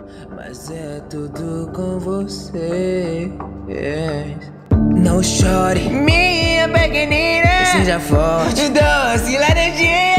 mas é tudo com você. Não chore, minha pequenina, seja forte, doce laranjinha.